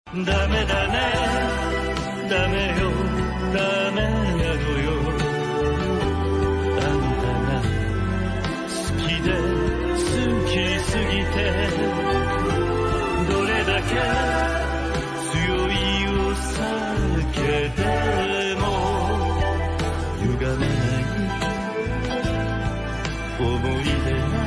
ダメだね、ダメよ、ダメなのよ。あんたが好きで好きすぎて、どれだけ強いお酒でも歪めない思い出